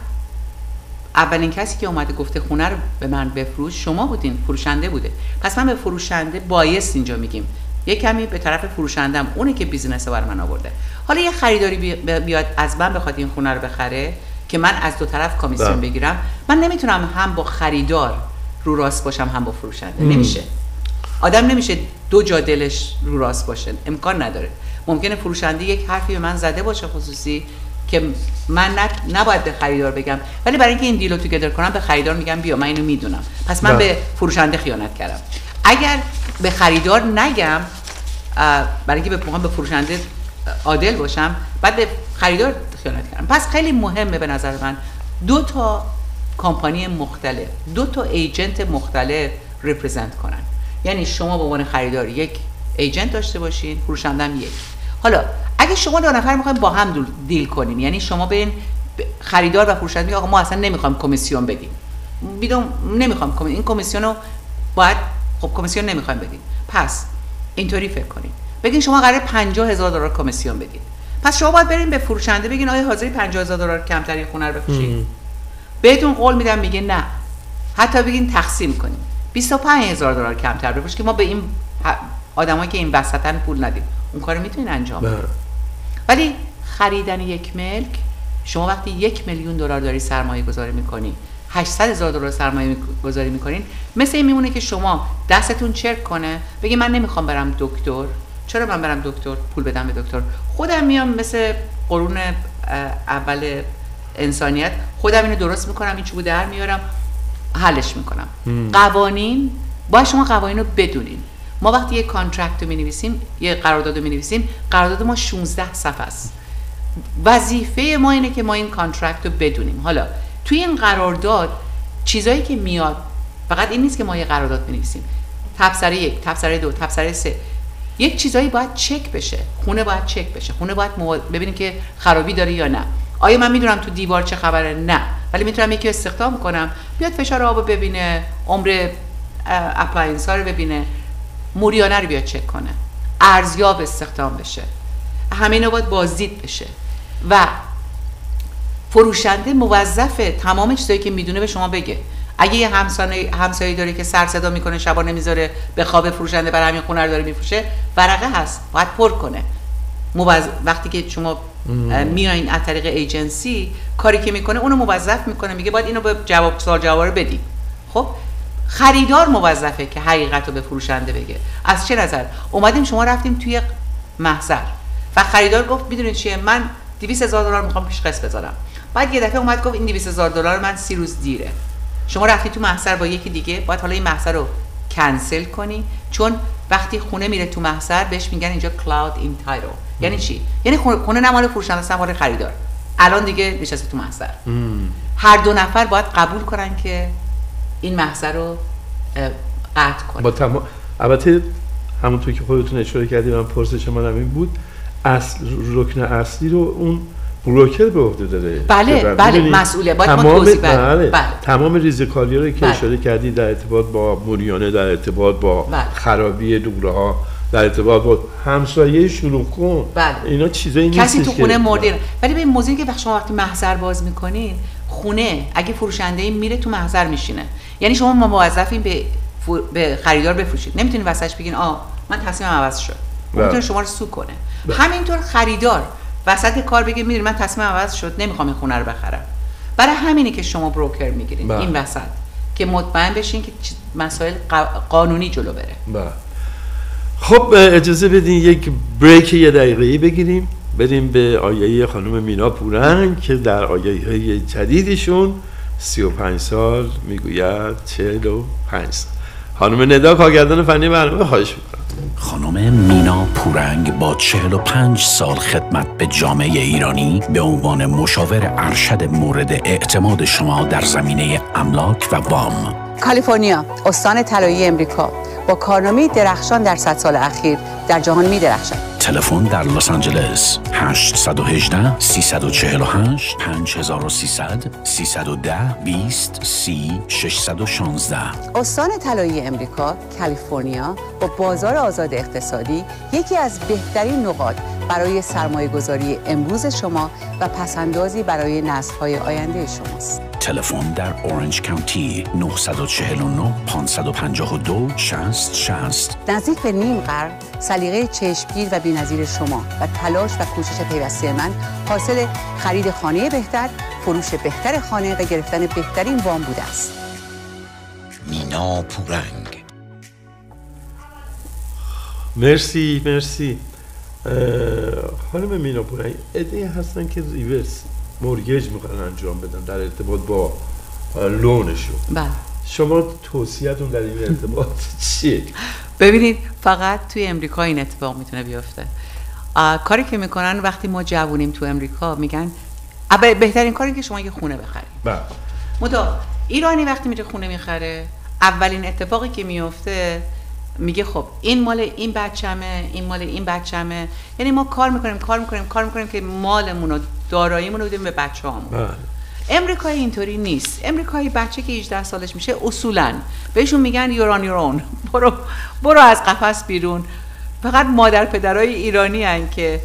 اولین کسی که اومده گفته خونه رو به من بفروش شما بودین، فروشنده بوده، پس من به فروشنده بایست اینجا میگیم، یه کمی به طرف فروشندم، اونه که بیزینس رو برای من آورده. حالا یه خریداری بیاد از من بخواد این خونه رو بخره که من از 2 طرف کمیسیون بگیرم، من نمیتونم هم با خریدار رو راست باشم هم با فروشنده. نمیشه، آدم نمیشه 2 جا دلش رو راست باشه، امکان نداره. ممکنه فروشنده یک حرفی به من زده باشه خصوصی که من نباید به خریدار بگم، ولی برای اینکه این دیلو توگیدر کنم به خریدار میگم بیا من اینو میدونم، پس من به فروشنده خیانت کردم. اگر به خریدار نگم، برای اینکه بخوام به فروشنده عادل باشم، بعد به خریدار خیانت کردم. پس خیلی مهمه به نظر من 2 تا کمپانی مختلف، 2 تا ایجنت مختلف رپرزنت کنن. یعنی شما به عنوان خریدار یک ایجنت داشته باشین، فروشنده هم یک. حالا اگه شما 2 نفر میخواین با هم دیل کنین، یعنی شما ببین خریدار و فروشنده میگه آقا ما اصلا نمیخوایم کمیسیون بدیم، نمیخوام این کمیسیون رو باید، خب کمیسیون نمیخوایم بدیم، پس اینطوری فکر کنین، بگین شما قراره $50,000 کمیسیون بدین، پس شما باید برین به فروشنده بگین آیا حاضری $50,000 کمتر این خونه رو بفروشین؟ بهتون قول میدم میگه نه، حتی بگین تقسیم کنیم $25,000 کمتر بفروش که ما به این آدمایی که این وسطن پول ندیم. اون کارو میتونین انجام بدین. ولی خریدن یک ملک، شما وقتی $1 میلیون داری سرمایه گذاری میکنی، $800,000 سرمایه گذاری میکنین، مثل این میمونه که شما دستتون چرک کنه بگی من نمیخوام برم دکتر. چرا من برم دکتر؟ پول بدم به دکتر. خودم میام مثل قرون اول انسانیت خودم اینو درست میکنم، این چوبو در میارم، حلش میکنم. قوانین باید شما قوانین رو بدونین. ما وقتی یک کانترکت رو می‌نویسیم، یه قرارداد رو می‌نویسیم، قرارداد ما 16 صفحه است. وظیفه ما اینه که ما این کانترکت رو بدونیم. حالا توی این قرارداد چیزایی که میاد فقط این نیست که ما یه قرارداد بنویسیم، تبصره 1، تبصره 2، تبصره 3، یک چیزایی باید چک بشه. خونه باید چک بشه، خونه باید ببینیم که خرابی داره یا نه. آیا من میدونم تو دیوار چه خبره؟ نه، ولی میتونم یکی استخدام کنم بیاد فشار آب ببینه، عمر اپلاینس ها رو ببینه، موریانه رو بیاد چک کنه، ارزیاب استخدام بشه، همه اینا باید بازدید بشه و فروشنده موظفه تمام چیزایی که میدونه به شما بگه. اگه یه همسایه‌ای داره که سر صدا میکنه، شبا نمیذاره به خواب فروشنده، برای همین خونه رو داره میفروشه، ورقه هست باید پر کنه. وقتی که شما میایین از طریق ایجنسی کاری که میکنه اونو موظف میکنه، میگه باید اینو به جواب رو بدی. خب خریدار موظفه که حقیقت رو به فروشنده بگه. از چه نظر؟ اومدیم شما رفتیم توی محضر و خریدار گفت میدونید چیه، من $200,000 میخوام پیش قسط بذارم. بعد یه دفعه اومد گفت این $200,000 من 30 روز دیره. شما رفتی تو محضر با یکی دیگه، باید حالا این محضر رو کنسل کنی، چون وقتی خونه میره تو محضر بهش میگن اینجا کلاود این تایتل. یعنی چی؟ یعنی خونه نه مال فروشنده است، مال خریدار. الان دیگه نشسته تو محضر. هر دو نفر باید قبول کنن که این محضر رو قطع کنن. البته همونطور که خودتون اشاره کردید، من پرسش من این بود، رکن اصلی رو اون بروکر به عهده داره. بله مسئوله. باید ما توضیح بدیم. تمام ریزکاری‌ها رو که اشاره کردید در ارتباط با موریانه، در ارتباط با خرابی دوره‌ها، در ارتباط با همسایه شلوغ کن، اینا چیزایی نیست کسی تو خونه مرده. ولی به این موضوعی که شما وقتی محضر باز میکنین، خونه اگه فروشنده میره تو محضر میشینه، یعنی شما موظفین به خریدار بفروشید. نمیتونید واسش بگین من تصمیمم عوض شد، میتونه شما رو سو کنه. همینطور خریدار وسط کار بگه میدونی من تصمیمم عوض شد، نمیخوام این خونه رو بخرم. برای همینه که شما بروکر میگیرین این وسط، که مطمئن بشین که مسائل قانونی جلو بره. خب اجازه بدین یک بریک 1 دقیقه‌ای بگیریم، بریم به آیه خانم مینا پورنگ که در آیه‌های جدیدشون 35 سال میگوید 45 سال. خانم ندا کارگردان فنی برنامه، خواهش میکنم. خانم مینا پورنگ با 45 سال خدمت به جامعه ایرانی به عنوان مشاور ارشد مورد اعتماد شما در زمینه املاک و وام. کالیفرنیا، استان طلایی امریکا، با کارنامه درخشان در 100 سال اخیر در جهان می درخشد. تلفن در لس آنجلس 818 348 5300 310 20 30 616. استان طلایی امریکا، کالیفرنیا، با بازار آزاد اقتصادی یکی از بهترین نقاط برای سرمایه‌گذاری امروز شما و پسندازی برای نسل‌های آینده شماست. تلفن در اورنج کانتی 949 552 60 60. نزدیک به نیم قرن سلیقه چشمگیر و بی‌نظیر شما و تلاش و کوشش پیوسته من حاصل خرید خانه بهتر، فروش بهتر خانه و گرفتن بهترین وام بوده است. مینا پورنگ. مرسی. خانم مینا پورنگ، عده‌ای هستن که ریورس مورگیج میخوان انجام بدن در ارتباط با لونشون. بله. شما توصیه‌تون در این ارتباط چیه؟ ببینید فقط توی امریکا این اتفاق میتونه بیفته. کاری که میکنن وقتی ما جوونیم تو امریکا میگن بهترین کاری که شما یه خونه بخرید. بله. ایرانی وقتی میره خونه میخره، اولین اتفاقی که میفته میگه خب این مال این بچه‌مه، این مال این بچه‌مه. یعنی ما کار میکنیم که مالمون و داراییمون رو بدیم به بچه‌هامون. بله. امریکایی اینطوری نیست. امریکایی بچه که 18 سالش میشه اصولاً بهشون میگن you're on your own. برو از قفس بیرون. فقط مادر پدرای ایرانی هن که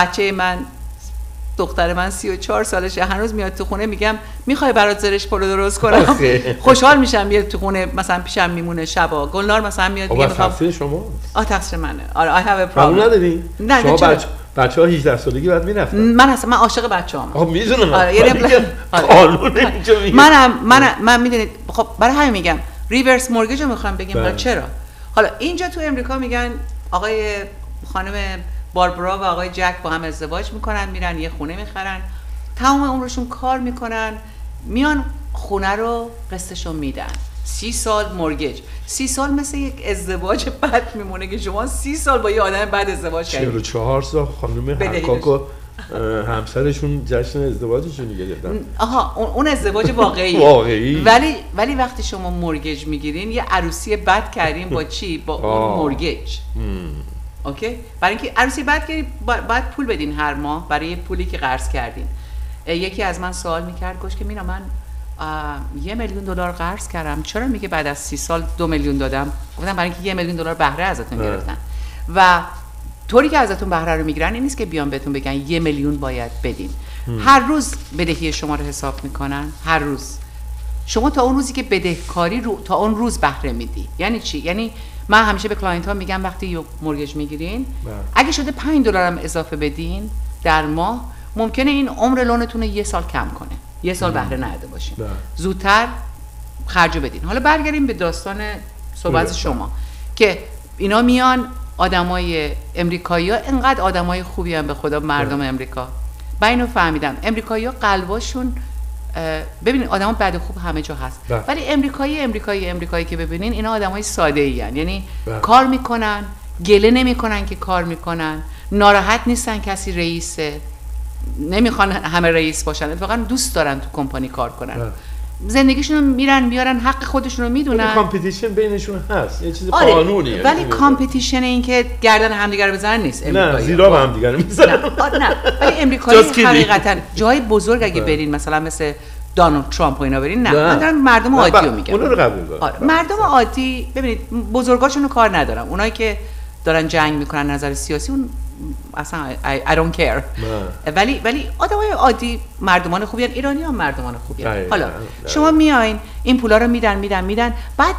دختر من 34 سالشه، هنوز میاد تو خونه میگم میخوای برات زرش پلو درست کنم؟ خوشحال میشم میاد تو خونه، مثلا پیشم میمونه شبا. گلنار مثلا میاد میگه میخوام. تقصیر شما؟ تقصیر منه. I have a problem. قبول نداری؟ نه شما بچه‌ها 18 سالگی بعد میرفتن. من عاشق بچه‌ام. میدونم. قانون اینجا میگه. من میدونید خب برای همین میگم ریورس مورگیج رو میخوام بگیم. چرا؟ حالا اینجا تو امریکا میگن آقای خانم باربارا و آقای جک با هم ازدواج میکنن، میرن یه خونه میخرن، تمام عمرشون کار میکنن، میان خونه رو قسطشو میدن. 30 سال مورگیج. 30 سال مثل یک ازدواج بد میمونه که شما 30 سال با یه آدم بد ازدواج کردید. 44 سال خانم حقاق و همسرشون جشن ازدواجشون گرفتن. آها اون ازدواج واقعی. واقعی. ولی وقتی شما مورگیج میگیرین یه عروسی بد کردین با چی؟ با اون مورگیج. اوکی؟ برای اینکه عروسی بد کردین باید پول بدین هر ماه برای پولی که قرض کردین. یکی از من سوال میکرد گوش که مینا من $1,000,000 قرض کردم، چرا میگه بعد از 30 سال 2 میلیون دادم؟ گفتم برای اینکه $1,000,000 بهره ازتون گرفتن و طوری که ازتون بهره رو میگیرن این نیست که بیان بهتون بگن 1 میلیون باید بدین. هر روز بدهی شما رو حساب میکنن، هر روز شما تا اون روزی که بدهکاری رو تا اون روز بهره میدی. یعنی چی؟ یعنی من همیشه به کلاینت ها میگم وقتی یه مورگیج میگیرین اگه شده $5 هم اضافه بدین در ماه، ممکنه این عمر لونتون رو 1 سال کم کنه، 1 سال بهره نداده باشین، زودتر خرجو بدین. حالا برگردیم به داستان صحبت شما که اینا میان آدمای امریکایی‌ها انقدر آدمای خوبی ان به خدا، مردم امریکا. من اینو فهمیدم امریکایی‌ها قلباشون ببینید آدما بد و خوب همه جا هست، ولی امریکایی که ببینین اینا آدمای ساده‌ای ان، یعنی کار میکنن، گله نمیکنن که کار میکنن، ناراحت نیستن کسی رئیسه، نمیخوان همه رئیس باشن، اتفاقا دوست دارن تو کمپانی کار کنن. زندگیشون رو میرن میارن، حق خودشون رو میدونن. کامپیتیشن بینشون هست، یه چیز قانونیه. ولی کامپیتیشن این که گردن همدیگه رو بزنن نیست. نه زیرا به همدیگه رو میزنن. نه ولی امریکایی حقیقتا جای بزرگ اگه برین مثلا مثل دونالد ترامپ و اینا برین، نه من دارم مردم عادی رو میگم. اونا رو قبول دارم. مردم عادی ببینید بزرگاشون رو کار ندارم، اونایی که دارن جنگ میکنن نظر سیاسی اون اصلا I don't care. ولی آدمای عادی مردمان خوبی ان، ایرانی هم مردمان خوبی ان. حالا شما میاین این پولا رو میدن بعد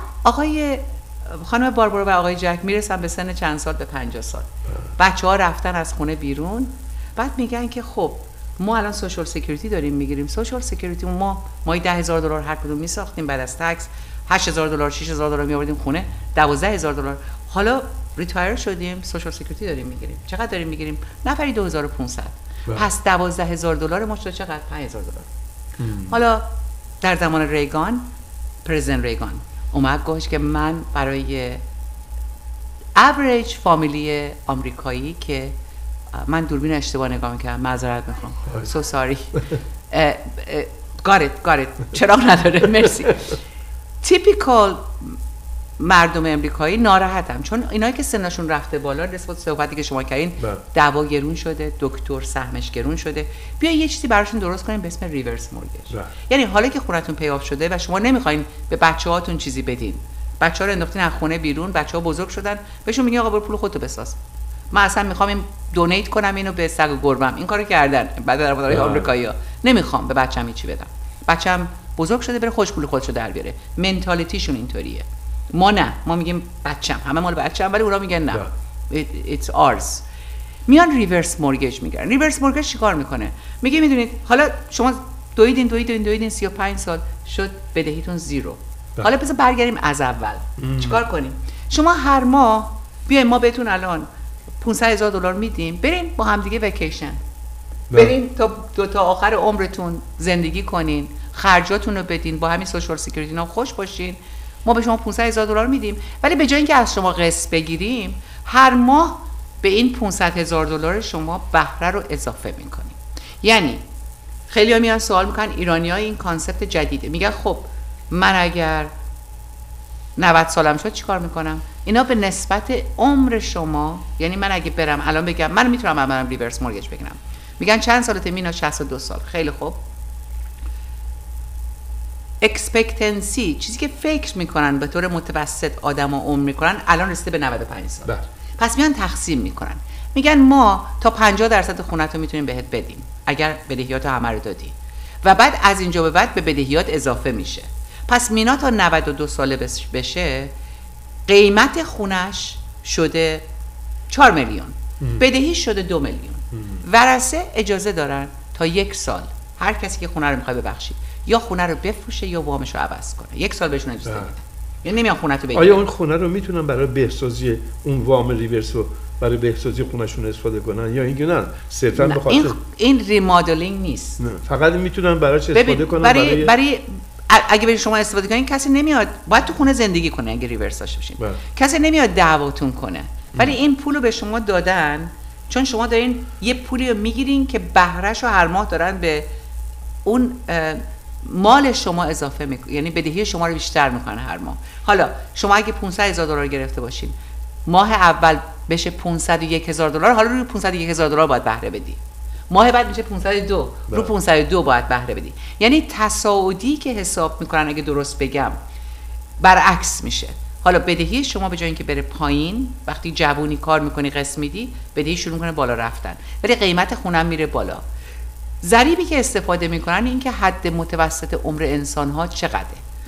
خانم باربارا و آقای جک میرسن به سن چند سال، به 50 سال، بچه‌ها رفتن از خونه بیرون، بعد میگن که خب ما الان سوشال سکیوریتی داریم میگیریم، سوشال سکیوریتی ما $10,000 هر کدوم میساختیم، بعد از تکس $8,000 $6,000 میآوردیم خونه، $12,000. حالا ریتایر شدیم، سوشال سکیوریتی داریم میگیریم. چقدر داریم میگیریم؟ نفری 2,500. پس $12,000 ما شد چقدر؟ $5,000. حالا در زمان ریگان، پرزیدنت ریگان اومد گفت که من برای اوریج فامیلی آمریکایی که من دوربین اشتباه نگاه میکردم، معذرت میخوام، so sorry. got it. چراغ نداره، مرسی. تیپیکال مردم امریکایی ناراحتم چون اینایی که سنشون رفته بالا، نسبت صحبتی که شما کردین، دوا گرون شده، دکتر سهمش گرون شده، بیا یه چیزی براشون درست کنیم به اسم ریورس مورگیج. یعنی حالا که خونتون پی آف شده و شما نمیخواین به بچه‌هاتون چیزی بدین، بچه‌ها رو انداختین از خونه بیرون، بچه‌ها بزرگ شدن، بهشون میگین آقا برو پول خودتو بساز، من اصلا میخوام این دونیت کنم اینو به سگ و گربم. این کارو کردن بعد در مدارای آمریکایی‌ها، نمیخوام به بچه‌م هیچی بدم، بچه‌م بزرگ شده بره خوش پول خودشو در بیاره. منتالیتیشون اینطوریه. ما نه، ما میگیم بچه‌م، همه مال بچه‌م، ولی اونا میگن نه it's ours. میان ریورس مورگیج میگیرن. ریورس مورگیج چیکار میکنه؟ میگه میدونید حالا شما دویدین 35 سال شد بدهیتون زیرو. حالا بذار برگردیم از اول. چیکار کنیم؟ شما هر ماه بیاین ما بهتون الان $500,000 میدیم، برین با هم دیگه وکیشن، برین تا آخر عمرتون زندگی کنین، خرجاتون رو بدین، با همین سوشال سکیوریتی نا خوش باشین. ما به شما $500,000 میدیم، ولی به جای اینکه از شما قسط بگیریم، هر ماه به این $500,000 شما بهره رو اضافه میکنیم. یعنی خیلی ها میان سوال میکنن، ایرانی ها این کانسپت جدیده، میگن خب من اگر 90 سالم شد چیکار میکنم؟ اینا به نسبت عمر شما، یعنی من اگه برم الان بگم من میتونم برم ریورس مورگیج بگیرم، میگن چند سالته؟ مینا 62 سال. خیلی خوب، اکسپکتنسی، چیزی که فکر میکنن به طور متوسط آدما عمر میکنن، الان رسیده به 95 سال. پس میان تقسیم میکنن، میگن ما تا 50% خونت رو میتونیم بهت بدیم اگر بدهیات همه رو دادی، و بعد از اینجا به بعد به بدهیات اضافه میشه. پس مینا تا 92 ساله بشه قیمت خونش شده 4 میلیون، بدهی شده 2 میلیون. ورثه اجازه دارن تا 1 سال هر کسی که خونه رو میخواد ببخشید یا خونه رو بفروشه یا وامش رو عوض کنه. 1 سال بهشون اجازه میدن، یعنی نمیان خونه رو بگیرن. آیا اون خونه رو میتونن برای بهسازی اون وام ریورس رو برای بهسازی خونشون استفاده کنن یا اینکه نه صرفا به خاطر این ریمادلینگ نیست، نه فقط میتونن براش استفاده کنن. برای اگه برای شما استفاده کنین کسی نمیاد، باید تو خونه زندگی کنه اگه ریورس داشته باشین، کسی نمیاد دعواتون کنه. ولی این پولو به شما دادن چون شما دارین یه پولی رو میگیرین که بهرهشو هر ماه دارن به اون مال شما اضافه میکنه، یعنی بدهی شما رو بیشتر میکنه هر ماه. حالا شما اگه $500,000 گرفته باشین، ماه اول بشه $501,000، حالا روی $501,000 باید بهره بدی. ماه بعد میشه 502 رو 502 باید بهره بدی. یعنی تصاعدی که حساب میکنن اگه درست بگم برعکس میشه. حالا بدهی شما به جای اینکه بره پایین، وقتی جوونی کار میکنی قسط میدی، بدهی شروع میکنه بالا رفتن، ولی قیمت خونم میره بالا. ضریبی که استفاده میکنن این که حد متوسط عمر انسان ها چقدره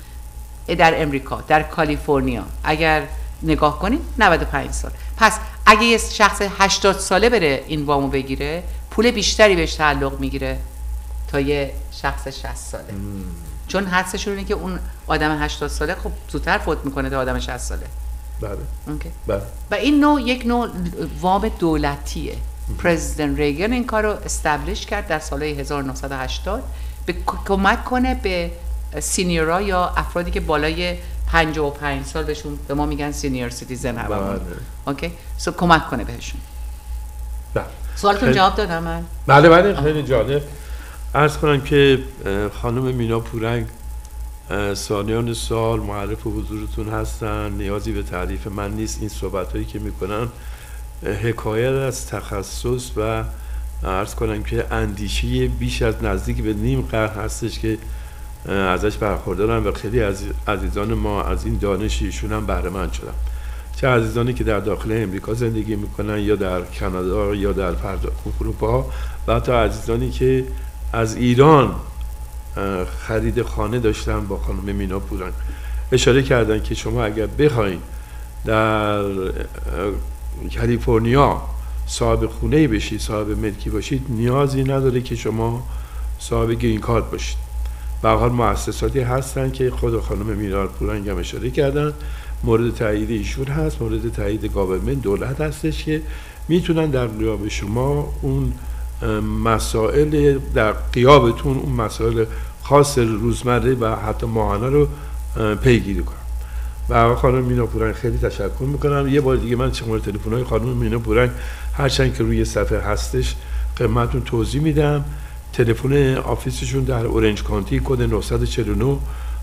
در امریکا، در کالیفرنیا اگر نگاه کنید 95 سال. پس اگه یه شخص 80 ساله بره این وامو بگیره، پول بیشتری بهش تعلق میگیره تا یه شخص 60 ساله. چون حدسشون اینه که اون آدم 80 ساله خب زودتر فوت میکنه تا آدم 60 ساله. بله. اوکی. بله. و این نوع یک نوع وام دولتیه. پرزیدنت ریگن این کار رو استبلیش کرد در سالهای 1980 به کمک کنه به سینیورها یا افرادی که بالای 55 سال بهشون به ما میگن سینیر سیتیزن هم. اوکی؟ سو کمک کنه بهشون. بله. سوالتون جواب دادم من؟ بله خیلی جالب. عرض کنم که خانم مینا پورنگ سالیان سال معرف حضورتون هستن، نیازی به تعریف من نیست. این صحبت‌هایی که میکنن حکایت از تخصص و عرض کنم که اندیشه بیش از نزدیک به نیم قرن هستش که ازش برخوردارم و خیلی از عزیزان ما از این دانش ایشون هم بهره مند شدن، چه عزیزانی که در داخل امریکا زندگی میکنن یا در کانادا یا در اروپا و حتی عزیزانی که از ایران خرید خانه داشتن با خانم مینا پورنگ. اشاره کردن که شما اگر بخواید در کالیفرنیا صاحب خونه بشید، صاحب ملکی باشید، نیازی نداره که شما صاحب گرین کارت باشید. به هر حال مؤسساتی هستن که خود خانم مینا پورنگ هم اشاره کردن، مورد تایید ایشون هست، مورد تایید گاورمنت دولت هستش که میتونن در قیاب شما اون مسائل در قیابتون اون مسائل خاص روزمره و حتی ماهانه رو پیگیری کنن. و خانم مینا پورنگ خیلی تشکر میکنم. یه بار دیگه من شماره تلفن‌های خانم مینا پورنگ هرچند که روی صفحه هستش خدمتتون توضیح میدم. تلفن آفیسشون در اورنج کانتی کد 949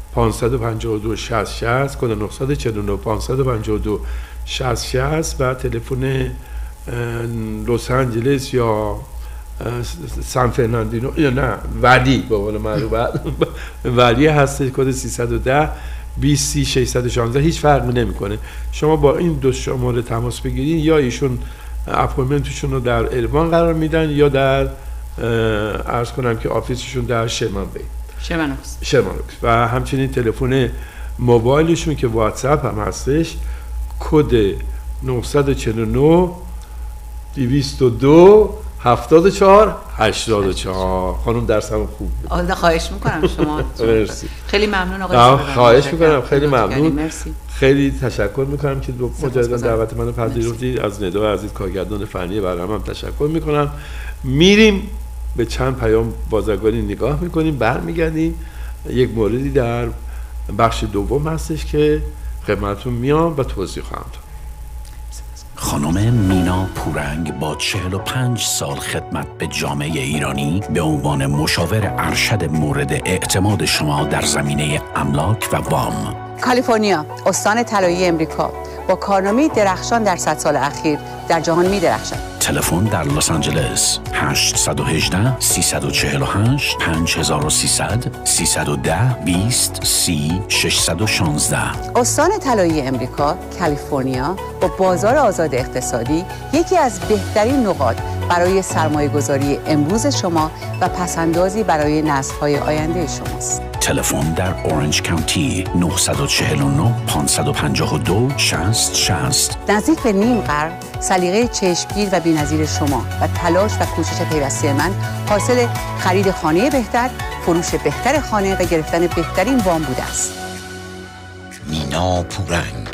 552 60 کد 949 552 60 و تلفن لس آنجلس یا سان فرناندینو یا نه ولی به قول معروف ولی هست کد 310 20 616. هیچ فرقی نمیکنه. شما با این دو شماره تماس بگیرید، یا ایشون اپایمنتشون رو در اروان قرار میدن یا در عرض کنم که آفیسشون در شرمانوکس و همچنین تلفن موبایلشون که واتساپ هم هستش کد 949 202 74 84. خانم درسم خوب بود. خواهش میکنم شما. خیلی ممنون آقای. خواهش میکنم، خیلی ممنون. خیلی تشکر میکنم که مجددا دعوت منو پذیرفتید. از ندا عزیز کارگردان فنی برنامه هم تشکر میکنم. میریم به چند پیام بازرگانی نگاه میکنیم، برمیگردیم. یک موردی در بخش دوم هستش که خدمتتون میام و توضیح خواهم داد. خانم مینا پورنگ با 45 سال خدمت به جامعه ایرانی به عنوان مشاور ارشد مورد اعتماد شما در زمینه املاک و وام. کالیفرنیا، استان طلایی امریکا، با کارنامه درخشان در 100 سال اخیر در جهان می درخشد. تلفن در لس آنجلس 818 348 5300 310 20 30 616. استان طلایی امریکا، کالیفرنیا، با بازار آزاد اقتصادی یکی از بهترین نقاط برای سرمایه‌گذاری امروز شما و پسندازی برای نسل‌های آینده شماست. تلفن در اورنج کانتی 949 552 60 نزدیک به نیم قرن سلیقه چشمگیر و بی‌نظیر شما و تلاش و کوشش پیوسته من حاصل خرید خانه بهتر، فروش بهتر خانه و گرفتن بهترین وام بوده است. مینا پورنگ